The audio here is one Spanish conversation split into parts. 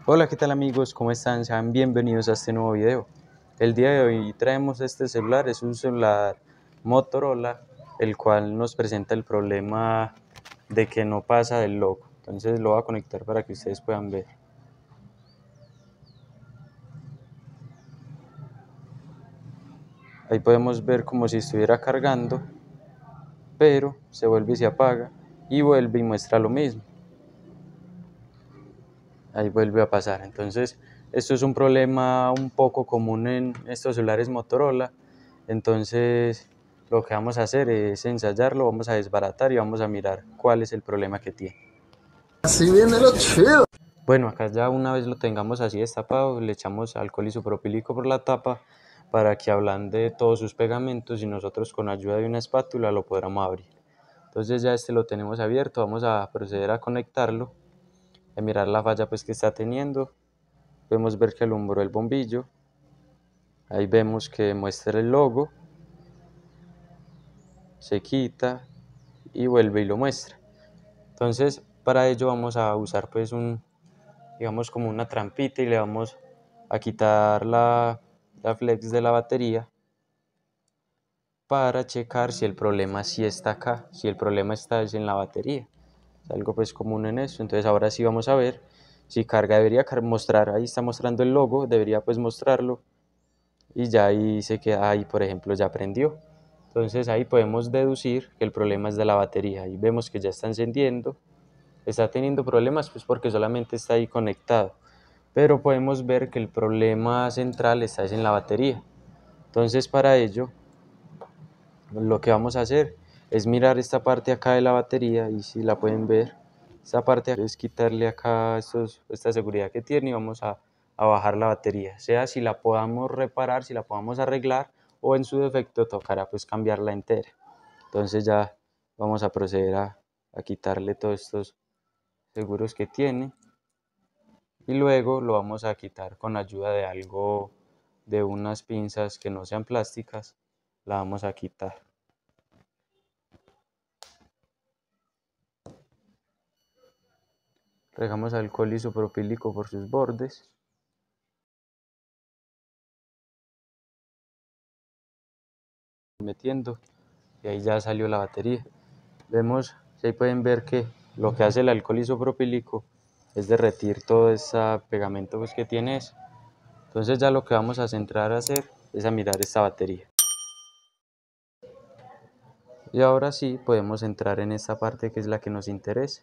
Hola, ¿qué tal amigos? ¿Cómo están? Sean bienvenidos a este nuevo video. El día de hoy traemos este celular, es un celular Motorola, el cual nos presenta el problema de que no pasa del logo. Entonces lo voy a conectar para que ustedes puedan ver. Ahí podemos ver como si estuviera cargando, pero se vuelve y se apaga y vuelve y muestra lo mismo. Ahí vuelve a pasar. Entonces esto es un problema un poco común en estos celulares Motorola. Entonces lo que vamos a hacer es ensayarlo, vamos a desbaratar y vamos a mirar cuál es el problema que tiene. Así viene lo chido. Bueno, acá ya una vez lo tengamos así destapado, le echamos alcohol isopropílico por la tapa para que ablande todos sus pegamentos y nosotros con ayuda de una espátula lo podamos abrir. Entonces ya lo tenemos abierto, vamos a proceder a conectarlo, a mirar la falla pues que está teniendo. Podemos ver que alumbró el bombillo, ahí vemos que muestra el logo, se quita y vuelve y lo muestra. Entonces para ello vamos a usar pues digamos como una trampita y le vamos a quitar la flex de la batería para checar si el problema sí está acá, si el problema está en la batería. Es algo pues común en eso. Entonces ahora sí vamos a ver si carga, debería mostrar, ahí está mostrando el logo, debería pues mostrarlo y ya ahí se queda, ahí por ejemplo ya prendió. Entonces ahí podemos deducir que el problema es de la batería y vemos que ya está encendiendo. Está teniendo problemas pues porque solamente está ahí conectado, pero podemos ver que el problema central está en la batería. Entonces para ello lo que vamos a hacer es mirar esta parte acá de la batería y si la pueden ver, esta parte es quitarle acá esta seguridad que tiene y vamos a bajar la batería, sea si la podamos reparar, si la podamos arreglar o en su defecto tocará pues cambiarla entera. Entonces ya vamos a proceder a quitarle todos estos seguros que tiene y luego lo vamos a quitar con ayuda de algo, de unas pinzas que no sean plásticas, la vamos a quitar. Regamos alcohol isopropílico por sus bordes. Metiendo y ahí ya salió la batería. Vemos, ahí pueden ver que lo que hace el alcohol isopropílico es derretir todo ese pegamento pues, que tiene eso. Entonces ya lo que vamos a centrar a hacer es a mirar esta batería. Y ahora sí podemos entrar en esta parte que es la que nos interesa.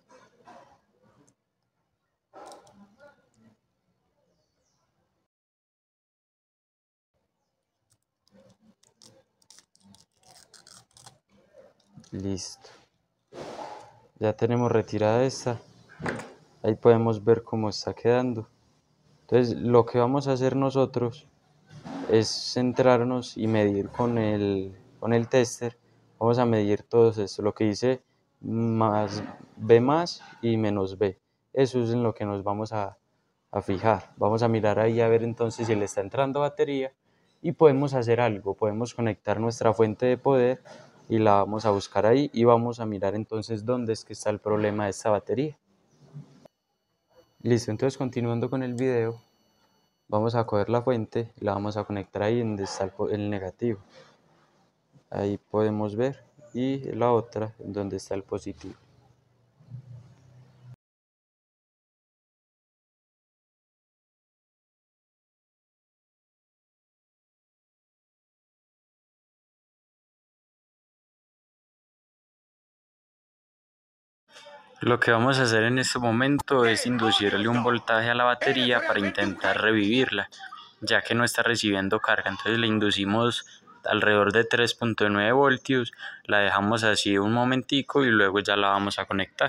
Listo. Ya tenemos retirada esta. Ahí podemos ver cómo está quedando. Entonces lo que vamos a hacer nosotros es centrarnos y medir con el tester. Vamos a medir todo esto, lo que dice más B más y menos B. Eso es en lo que nos vamos a fijar. Vamos a mirar ahí a ver entonces si le está entrando batería y podemos hacer algo. Podemos conectar nuestra fuente de poder y la vamos a buscar ahí y vamos a mirar entonces dónde es que está el problema de esta batería. Listo, entonces continuando con el video, vamos a coger la fuente y la vamos a conectar ahí donde está el negativo. Ahí podemos ver y la otra donde está el positivo. Lo que vamos a hacer en este momento es inducirle un voltaje a la batería para intentar revivirla, ya que no está recibiendo carga. Entonces le inducimos alrededor de 3.9 voltios, la dejamos así un momentico y luego ya la vamos a conectar.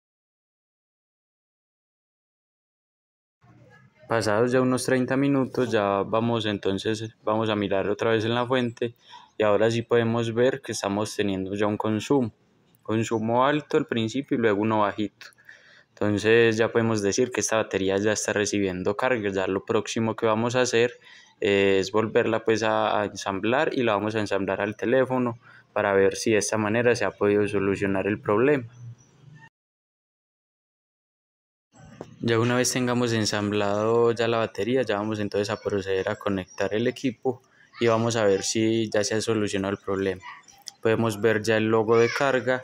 Pasados ya unos 30 minutos ya vamos vamos a mirar otra vez en la fuente y ahora sí podemos ver que estamos teniendo ya un consumo alto al principio y luego uno bajito. Entonces ya podemos decir que esta batería ya está recibiendo carga. Ya lo próximo que vamos a hacer es volverla pues a ensamblar y la vamos a ensamblar al teléfono para ver si de esta manera se ha podido solucionar el problema. Ya una vez tengamos ensamblado ya la batería, ya vamos entonces a proceder a conectar el equipo y vamos a ver si ya se ha solucionado el problema. Podemos ver ya el logo de carga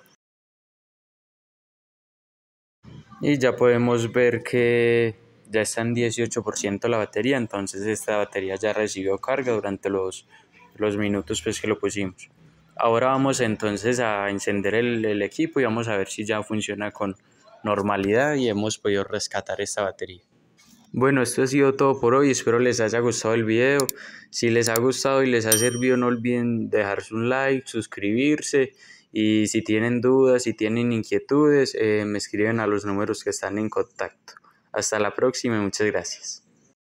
y ya podemos ver que ya está en 18% la batería, entonces esta batería ya recibió carga durante los minutos pues que lo pusimos. Ahora vamos entonces a encender el equipo y vamos a ver si ya funciona con normalidad y hemos podido rescatar esta batería. Bueno, esto ha sido todo por hoy, espero les haya gustado el video. Si les ha gustado y les ha servido, no olviden dejarse un like, suscribirse y si tienen dudas, si tienen inquietudes, me escriben a los números que están en contacto. Hasta la próxima y muchas gracias.